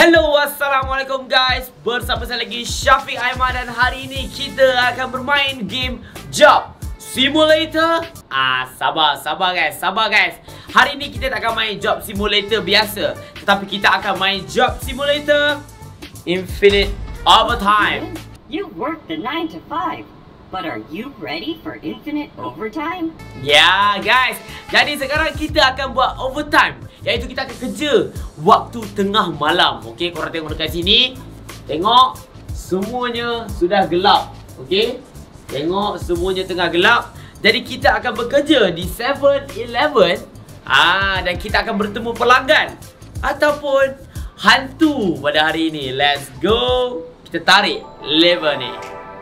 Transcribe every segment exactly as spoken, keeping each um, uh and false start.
Hello, Assalamualaikum guys. Bersama saya lagi Syafiq Aiman. Dan hari ini kita akan bermain game Job Simulator. Ah, sabar, sabar guys, sabar guys. Hari ini kita tak akan main Job Simulator biasa, tetapi kita akan main Job Simulator Infinite Overtime. You work the nine to five, but are you ready for infinite overtime? Ya guys, jadi sekarang kita akan buat overtime, iaitu kita akan kerja waktu tengah malam. Okey, korang tengok dekat sini. Tengok, semuanya sudah gelap. Okey, tengok semuanya tengah gelap. Jadi kita akan bekerja di seven eleven. Ah, dan kita akan bertemu pelanggan ataupun hantu pada hari ini. Let's go. Kita tarik lever ni.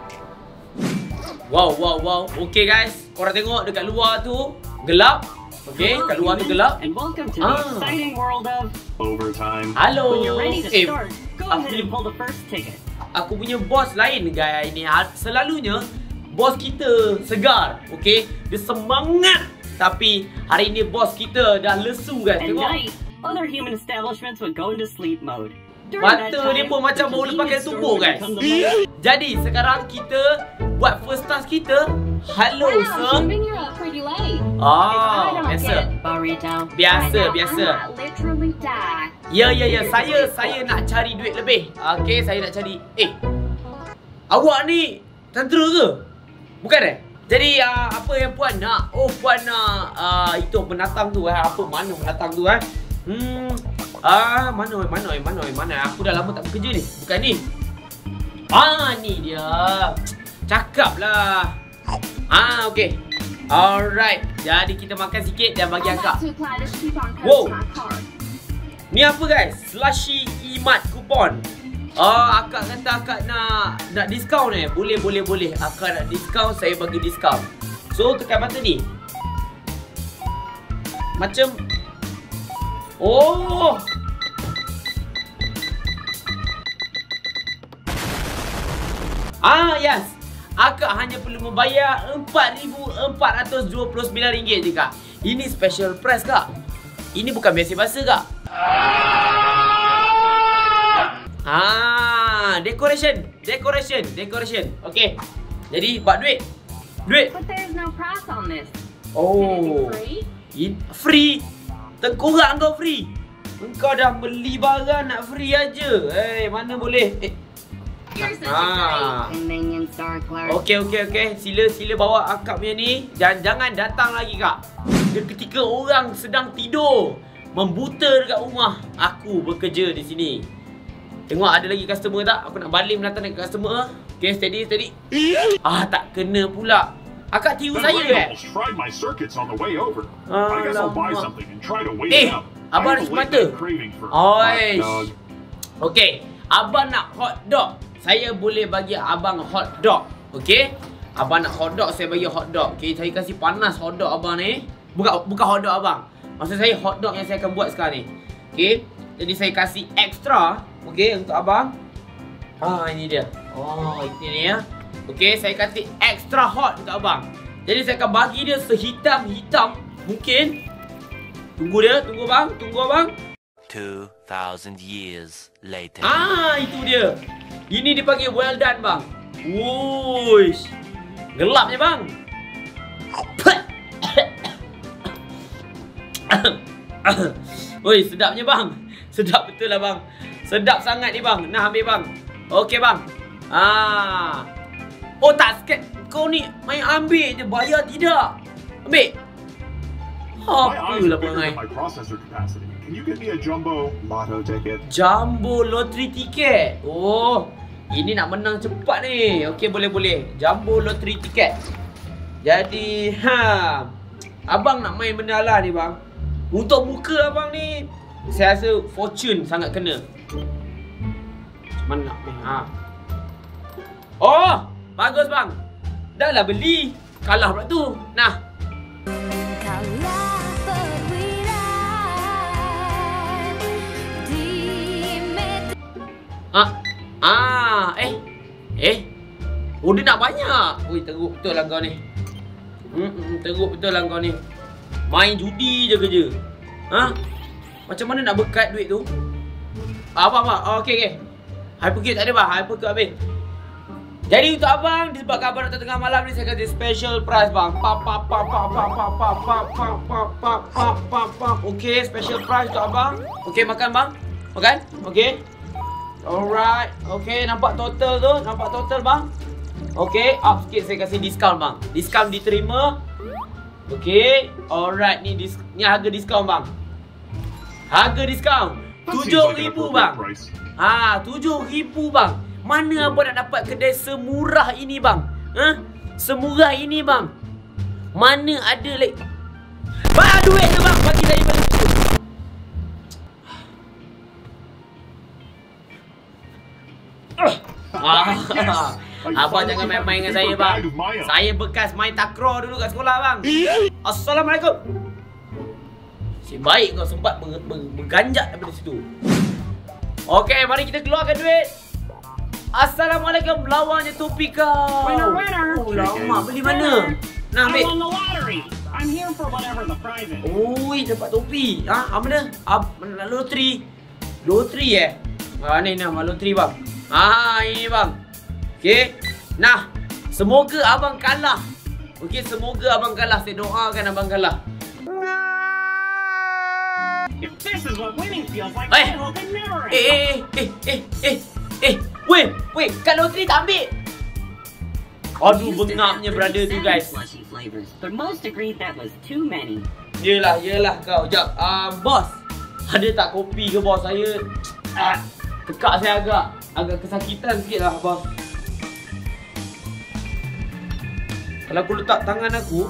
Wow, wow, wow. Okey guys, korang tengok dekat luar tu gelap. Okey, kat luar tu gelap. And welcome to Ah. the exciting world of Overtime. Halo. When you're ready to Eh, start, go aku- ahead and pull the first ticket. Aku punya bos lain guys ini. Selalunya bos kita segar, okey? Dia semangat. Tapi hari ini bos kita dah lesu guys. At Tengok. night, other human establishments would go into sleep mode. During that Mata dia time, pun macam the baru lepas convenience tubuh store would guys. become the most- Jadi sekarang kita buat first task kita. Hello Wow, sir. Shubin, you're up pretty late. Ah, I don't biasa. get it, Burrito. Biasa, I know, biasa. I might literally die. Ya, ya, ya. Saya saya nak cari duit lebih. Okey, saya nak cari. Eh. Awak ni tentera ke? Bukan eh? Jadi uh, apa yang puan nak? Oh, puan nak uh, itu penatang tu eh. Apa mana penatang tu eh? Hmm. Ah, mana mana mana mana. Aku dah lama tak bekerja ni. Bukan ni. Ah, ni dia. Cakaplah. Ah, okey. Alright. Jadi kita makan sikit dan bagi I'd akak. like to apply this coupon code Whoa. to my card. Ni apa guys? Slushy Imat kupon. Ah, akak kata akak nak nak diskaun eh. Boleh, boleh, boleh. Akak nak diskaun, saya bagi diskaun. So, tekan button ni. Macam oh. Ah, yes. Akak hanya perlu membayar empat ribu empat ratus dua puluh sembilan ringgit je kak. Ini special price kak. Ini bukan biasa-biasa kak. Ah, decoration, decoration, decoration. Okey. Jadi buat duit. Duit. But there's no price on this. Can it Oh. be free? In, free. Tengkorak kau free. Engkau dah beli barang nak free aja. Eh, hey, mana boleh? Eh. You're such a Ah. And minions are clerks. Okey, okey, okey. Sila, sila bawa akak punya ni. Dan jangan datang lagi kak. Dia ketika orang sedang tidur, membuta dekat rumah, aku bekerja di sini. Tengok ada lagi customer tak? Aku nak balik menatang dekat customer. Okay, steady, steady. Ah, tak kena pula. Akak tiru That saya rain eh? almost fried my circuits on the way over. I guess I'll buy Alamak. something and try to wait Eh, it out. abang I have a semata. late-night craving for hot Oish. dog. Okey, abang nak hot dog. Saya boleh bagi abang hot dog. Okey? Abang nak hot dog, saya bagi hot dog. Okey, saya kasih panas hot dog abang ni. Bukan bukan hot dog abang. Maksud saya hot dog yang saya akan buat sekarang ni. Okey? Jadi saya kasih extra, okey, untuk abang. Ah, ini dia. Oh, ini dia. Okey, saya kasih extra hot untuk abang. Jadi saya akan bagi dia sehitam-hitam mungkin. Tunggu dia, tunggu bang, tunggu abang. Two thousand years later. Ah, itu dia. Ini dipanggil well done bang. Wush. Gelapnya bang. Oi, sedapnya bang. Sedap betul lah bang. Sedap sangat ni bang. Nah, ambil bang. Okey bang. Ah. Oh, tak sikit. Kau ni main ambil je, bayar tidak. Ambil. My eyes Apalah are bigger perangai. than my processor capacity. Can you get me a jumbo lotto ticket? Jumbo lottery tiket. Oh, ini nak menang cepat ni. Okey, boleh-boleh. Jumbo lottery tiket. Jadi, ha. Abang nak main benda lah ni bang. Untuk muka abang ni, saya rasa fortune sangat kena. Macam mana nak main? Ha. Oh, bagus bang. Dah lah beli. Kalah pula tu. Nah. Ah, ah, eh, eh, oh dia nak banyak. Ui, teruk betul lah kau ni. Hmm, hmm, teruk betul lah kau ni. Main judi je kerja. Ha? Macam mana nak berkat duit tu? Abang, abang. Oh, okey, okey. Hypercube tak ada bang. Hypercube habis. Jadi untuk abang, disebabkan abang datang tengah malam ni, saya kasih special price bang. Pap, pap, pap, pap, pap, pap, pap, pap, pap, pap, pap, pap, pap, pap. Okey, special price untuk abang. Okey, makan bang. Makan? Okey. Alright. Okey, nampak total tu? Nampak total bang? Okey, up sikit saya kasih diskaun bang. Diskaun diterima. Okey. Alright, ni dis ni harga diskaun bang. Harga diskaun tujuh ribu bang. Ha, tujuh ribu bang. Mana abang nak dapat kedai semurah ini bang? Ha? Semurah ini bang. Mana ada like bang, duit tu bang, bagi saya balik tu. Ah. Abang jangan main-main dengan saya bang. Saya bekas main takraw dulu kat sekolah bang. Assalamualaikum. Si baik kau sempat ber, ber, berganjak daripada situ. Okey, mari kita keluarkan duit. Assalamualaikum, lawannya topi kau. Winner, winner. Oh, lama beli mana? Nah, ambil. I won the lottery. I'm here for whatever the prize is. Oi, dapat topi. Ha, apa mana? Ab, loteri. Loteri eh? Ah, ni nama loteri bang. Ah, ini bang. Okey. Nah, semoga abang kalah. Okey, semoga abang kalah. Saya doakan abang kalah. If this is what winning feels like, Eh. I hope it never Eh, eh, eh, eh, eh, eh. Weh, weh, kat loteri tak ambil. Aduh, bengapnya brother tu guys. Slushy flavors, but most agreed that was too many. Yelah, yelah kau. Sekejap. Uh, bos, ada tak kopi ke bos? Saya ah, tekak saya agak agak kesakitan sikit lah bos. Kalau aku letak tangan aku,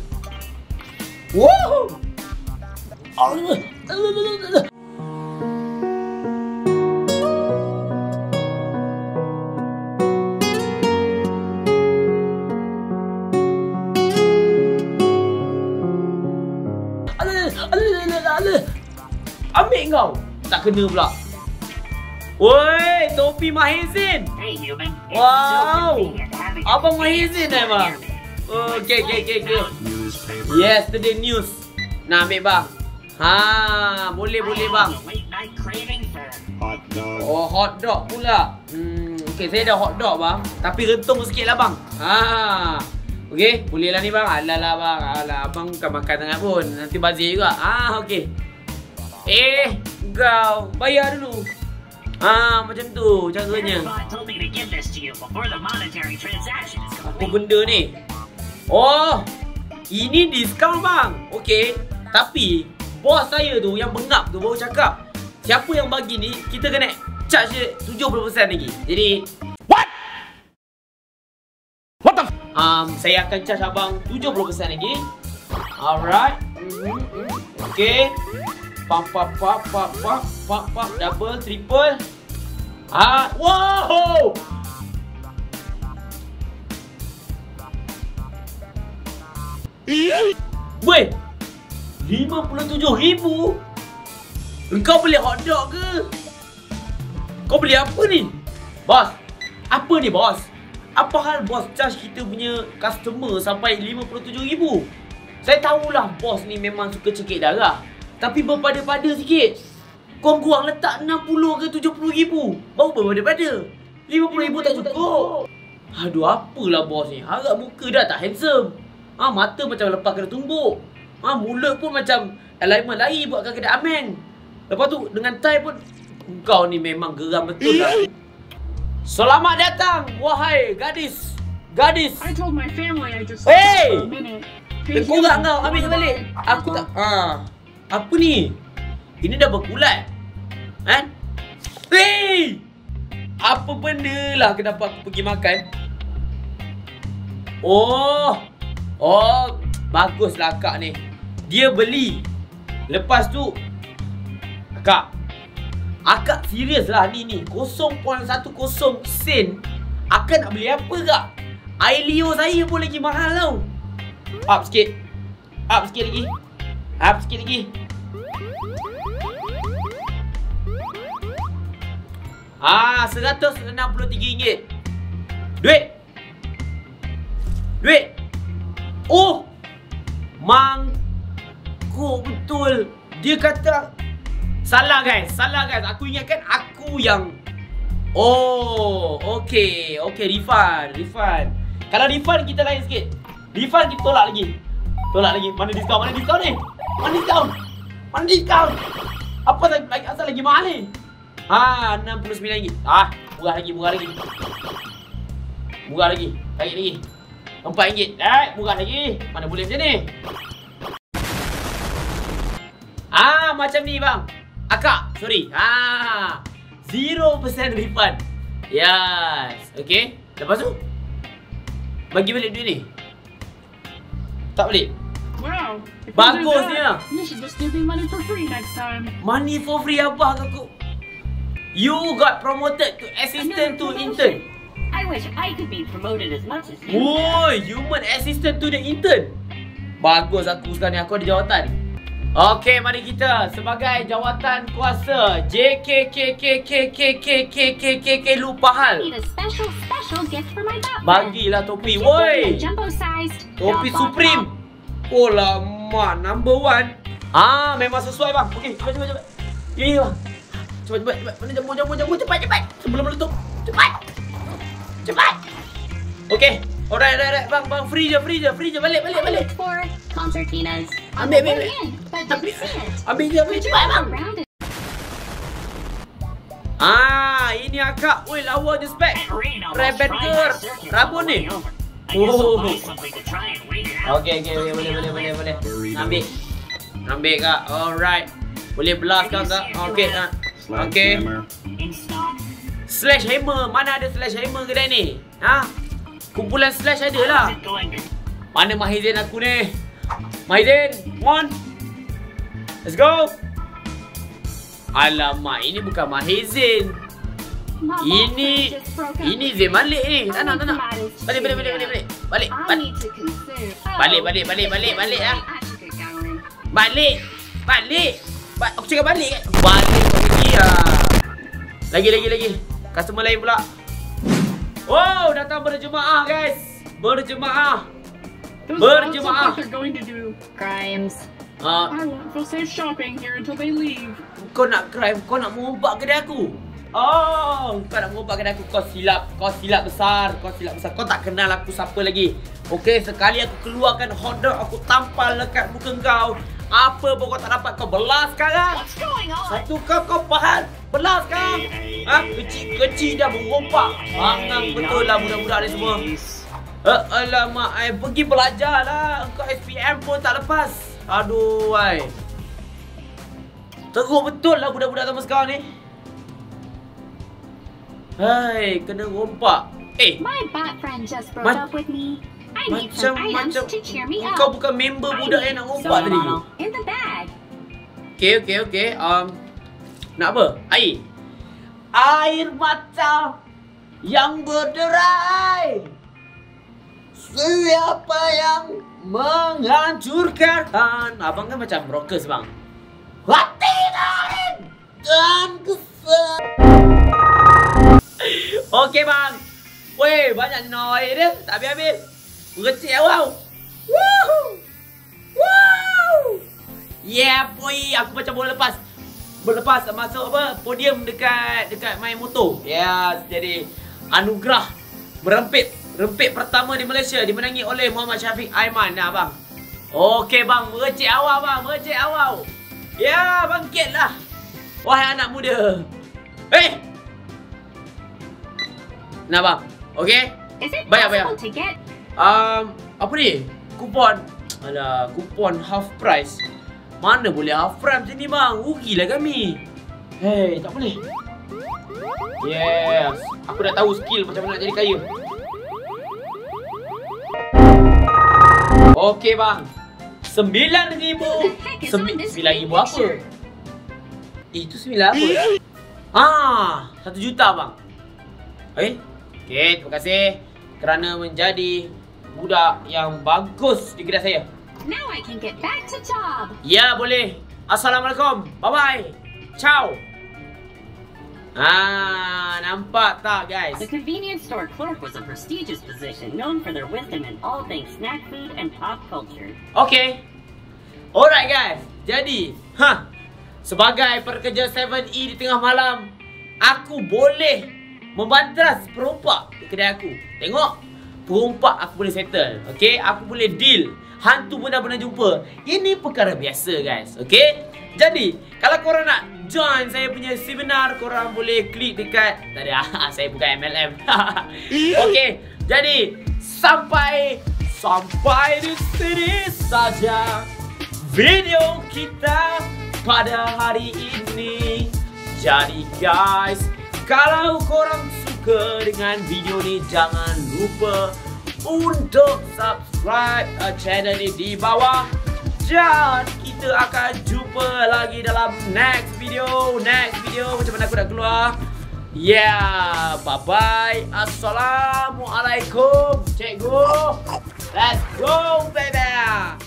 wow! Allah, Allah, Allah, Allah. Ambil kau. Tak kena pula. Woi, topi Mahizin. Hey human, it's Wow. so convenient having a Abang face Mahizin right eh bang. near me. Okey, okey, okey, okey. Newspaper. Yesterday news. Nah, ambil bang. Ha, boleh boleh I bang. have a late night craving for Hot dog. Oh, hot dog pula. Hmm, okey, saya dah hot dog bang. Tapi rentung sikit lah bang. Ha. Okey, boleh lah ni bang. Alah lah bang. Alah, abang bukan makan sangat pun. Nanti bazir juga. Ah, okey. Eh, kau bayar dulu. Ah, macam tu caranya. Everybody told me to give this to you before the monetary transaction is Apa complete. benda ni? Oh, ini diskaun bang. Okey, tapi bos saya tu yang bengap tu baru cakap, siapa yang bagi ni kita kena charge dia tujuh puluh peratus lagi. Jadi what? What the f- Um, saya akan charge abang tujuh puluh peratus lagi. Alright. Mm-hmm. Okey. Pap pap pap pap pap pap pap double triple. Ah, wow! Weh, lima puluh tujuh ribu? Engkau beli hotdog ke? Kau beli apa ni? Bos, apa ni bos? Apa hal bos charge kita punya customer sampai lima puluh tujuh ribu? Saya tahulah bos ni memang suka cekik darah, tapi berpada-pada sikit. Kurang-kurang letak enam puluh ke tujuh puluh ribu. Baru berpada-pada. lima puluh ribu tak cukup. Aduh, apalah bos ni. Harap muka dah tak handsome. Ah, ha, mata macam lepas kena tumbuk. Ah, ha, mulut pun macam alignment lari buat kedai Ameng. Lepas tu dengan tie pun, kau ni memang geram betul lah. Selamat datang wahai gadis. Gadis. I told my family I just Hey! for a minute. Hey, Tengkorak human, kau, ambil balik. Aku tak. Ah. Apa ni? Ini dah berkulat. Kan? Hey! Apa benda lah kenapa aku pergi makan? Oh. Oh, baguslah akak ni. Dia beli. Lepas tu akak. Akak serius lah ni ni. kosong perpuluhan satu kosong sen. Akak nak beli apa kak? Air Leo saya pun lagi mahal tau. Up sikit. Up sikit lagi. Up sikit lagi. Ah, seratus enam puluh tiga ringgit. Duit. Duit. Oh. Mangkuk betul. Dia kata Salah guys, salah guys. Aku ingatkan aku yang... Oh, okay, okay, refund, refund. Kalau refund kita lain sikit. Refund kita tolak lagi. Tolak lagi. Mana diskaun? Mana diskaun ni? Mana diskaun? Mana diskaun? Apa lagi? Asal lagi mahal ni? Ha, enam puluh sembilan ringgit. Ah, murah lagi, murah lagi. Murah lagi. Tarik lagi. empat ringgit. Eh, murah lagi. Mana boleh macam ni? Ah, macam ni bang. Akak, sorry. Ah, zero percent refund. Yes. Okay. Lepas tu, bagi balik duit ni. Tak balik. Wow. If Bagus you do that, dia. You should just give me money for free next time. Money for free apa kakak? You got promoted to assistant to intern. I wish I could be promoted as much as you have. Woi, human assistant to the intern. Bagus aku sekarang ni, aku ada jawatan. Okey, mari kita sebagai jawatan kuasa J K K K K K K K K K K lupa hal. Need a special, special gift for my butler. Bagilah topi, woi. Jumbo-sized. Topi Supreme. Oh lama, number one. Ah, memang sesuai bang. Okey, cepat cepat cepat. Ini bang. Cepat cepat cepat. Mana jambu jambu jambu cepat cepat. Sebelum meletup. Cepat. Cepat. Okey. Alright, alright, alright. Bang, bang, free je, free je, free je. Balik, balik, balik. For concertinas. Ambil, ambil, ambil. But didn't see it. Ambil je, ambil cepat bang. Around it. Ah, ini akak. Woi, lawa je spek. Rebet ke rabun ni? Oh. Okey, okey, boleh, boleh, boleh, boleh, boleh. Ambil. Ambil kak. Alright. Boleh blast kak, kak. Okey, kak. Okey. Slash hammer. Mana ada slash hammer kedai ni? Ha? Kumpulan slash ada lah. Mana Mahizin aku ni? Mahizin, come on. Let's go. Alamak, ini bukan Mahizin. My Ini boyfriend just broke up Ini with Zain me. balik ni. Tak nak, tak nak. That is Balik, balik, balik, balik, balik. Balik, I balik. need to consume. Oh, Balik, balik, balik, balik, balik ah. I should get going. Balik. Balik. Ba aku cakap balik kan. Balik kau pergi ah. Lagi, lagi, lagi. Customer lain pula. Wow, datang berjemaah guys. Berjemaah. Those dogs look Berjemaah. like they're going to do crimes. Ah, I won't feel safe shopping here until they leave. kau nak crime, kau nak mengubah kedai aku. Oh, kau nak mengubah kedai aku. Kau silap, kau silap besar, kau silap besar. Kau tak kenal aku siapa lagi. Okey, sekali aku keluarkan hotdog, aku tampal dekat muka kau. Apa pun kau tak dapat, kau belah sekarang. What's going on? Satu kau kau faham. Belah sekarang. Ha, kecil-kecil dah berompak. Bangang betul lah budak-budak ni semua. Uh, alamak, I pergi belajar lah. Kau S P M pun tak lepas. Aduh, ai. Teruk betul lah budak-budak zaman sekarang ni. Hai, kena rompak. Eh, My bot friend just broke Ma- up with me. I need some macam items macam to cheer me up. kau bukan member budak yang nak rompak tadi. In the bag. Okey, okey, okey. Um, nak apa? Air. Air mata yang berderai. Siapa yang menghancurkan? Abang kan macam brokers bang. Hati lain dan kesal. Okey bang. Weh, banyak noise dia. Tak habis-habis. Bercik wow. Woohoo. Wow. Yeah boy, aku macam bola lepas. Bola lepas masuk apa? Podium dekat dekat main motor. Yes, jadi anugerah merempit. Rempit pertama di Malaysia dimenangi oleh Muhammad Syafiq Aiman dah bang. Okey bang, mercik awal bang, mercik awal. Ya, bangkitlah. Wahai anak muda. Eh. Nah bang, okey? Is it Bayar, bayar. possible to get? Um, apa ni? Kupon. Alah, kupon half price. Mana boleh half price macam ni bang? Rugilah kami. Hei, tak boleh. Yes, aku dah tahu skill macam mana nak jadi kaya. Okey bang. Sembilan ribu. Sembi sembilan ribu apa? Itu sembilan apa? Ah, satu juta bang. Eh? Okey, terima kasih kerana menjadi budak yang bagus di kedai saya. Now I can get back to job. Ya, boleh. Assalamualaikum. Bye-bye. Ciao. Ah, nampak tak guys? The convenience store clerk was a prestigious position known for their wisdom in all things snack food and pop culture. Okay. Alright guys. Jadi, ha. sebagai pekerja seven E di tengah malam, aku boleh membantras perompak di kedai aku. Tengok, perompak aku boleh settle. Okay, aku boleh deal. Hantu pun dah pernah jumpa. Ini perkara biasa guys. Okay, jadi kalau korang nak join saya punya seminar, korang boleh klik dekat. Tak ada, saya bukan M L M. Okay, jadi sampai Sampai di sini saja video kita pada hari ini. Jadi guys, kalau korang suka dengan video ni, jangan lupa untuk subscribe uh, channel ni di bawah. Dan kita akan jumpa lagi dalam next video. Next video macam mana aku nak keluar. Yeah, bye-bye. Assalamualaikum, cikgu. Let's go, baby!